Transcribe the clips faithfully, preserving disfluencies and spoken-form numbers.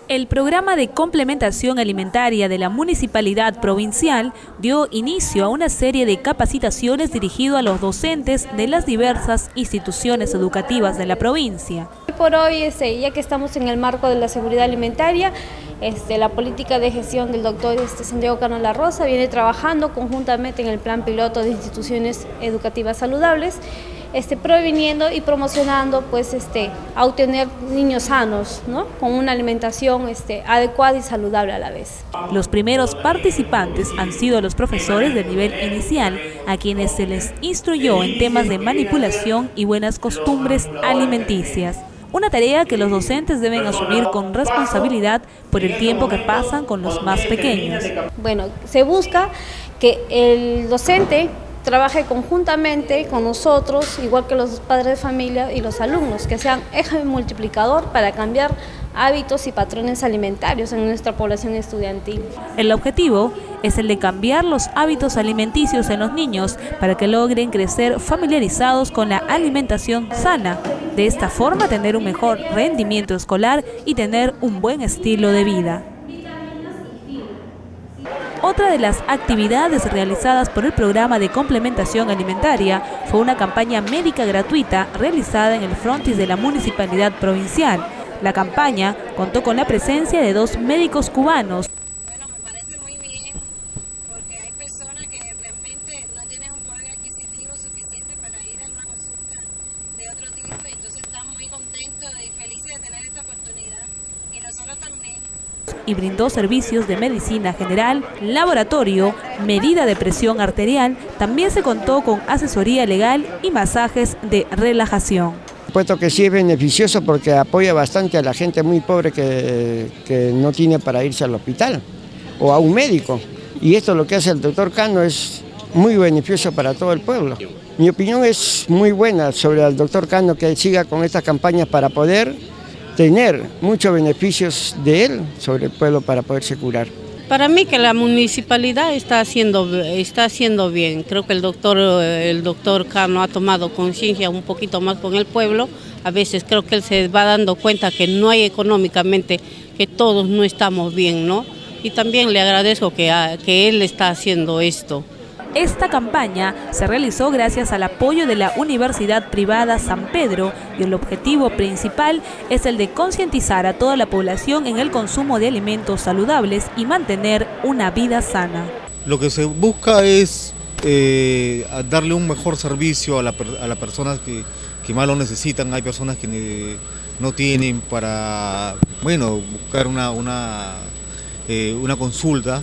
El programa de complementación alimentaria de la Municipalidad Provincial dio inicio a una serie de capacitaciones dirigidas a los docentes de las diversas instituciones educativas de la provincia. Hoy por hoy, este, ya que estamos en el marco de la seguridad alimentaria, este, la política de gestión del doctor este, Santiago Cano La Rosa viene trabajando conjuntamente en el plan piloto de instituciones educativas saludables, Este, previniendo y promocionando pues, este, a obtener niños sanos, ¿no? Con una alimentación este, adecuada y saludable a la vez. Los primeros participantes han sido los profesores de nivel inicial, a quienes se les instruyó en temas de manipulación y buenas costumbres alimenticias. Una tarea que los docentes deben asumir con responsabilidad por el tiempo que pasan con los más pequeños. Bueno, se busca que el docente trabaje conjuntamente con nosotros, igual que los padres de familia y los alumnos, que sean eje multiplicador para cambiar hábitos y patrones alimentarios en nuestra población estudiantil. El objetivo es el de cambiar los hábitos alimenticios en los niños para que logren crecer familiarizados con la alimentación sana. De esta forma tener un mejor rendimiento escolar y tener un buen estilo de vida. Otra de las actividades realizadas por el programa de complementación alimentaria fue una campaña médica gratuita realizada en el frontis de la Municipalidad Provincial. La campaña contó con la presencia de dos médicos cubanos. Bueno, me parece muy bien, porque hay personas que realmente no tienen un poder adquisitivo suficiente para ir a una consulta de otro tipo, y entonces estamos muy contentos y felices de tener esta oportunidad, y nosotros también. Y brindó servicios de medicina general, laboratorio, medida de presión arterial. También se contó con asesoría legal y masajes de relajación. Puesto que sí es beneficioso porque apoya bastante a la gente muy pobre que, que no tiene para irse al hospital o a un médico. Y esto lo que hace el doctor Cano es muy beneficioso para todo el pueblo. Mi opinión es muy buena sobre el doctor Cano, que siga con estas campañas para poder tener muchos beneficios de él sobre el pueblo para poderse curar. Para mí que la municipalidad está haciendo, está haciendo bien. Creo que el doctor, el doctor Cano ha tomado conciencia un poquito más con el pueblo. A veces creo que él se va dando cuenta que no hay económicamente, que todos no estamos bien, ¿no? Y también le agradezco que, que él está haciendo esto. Esta campaña se realizó gracias al apoyo de la Universidad Privada San Pedro y el objetivo principal es el de concientizar a toda la población en el consumo de alimentos saludables y mantener una vida sana. Lo que se busca es eh, darle un mejor servicio a, la, a las personas que, que más lo necesitan. Hay personas que no tienen para, bueno, buscar una... una Eh, una consulta,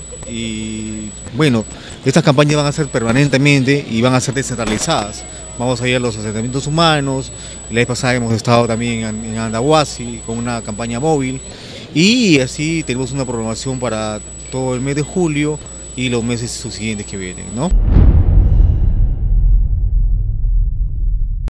y bueno, estas campañas van a ser permanentemente y van a ser descentralizadas. Vamos a ir a los asentamientos humanos. La vez pasada hemos estado también en, en Andahuasi con una campaña móvil, y así tenemos una programación para todo el mes de julio y los meses subsiguientes que vienen, ¿no?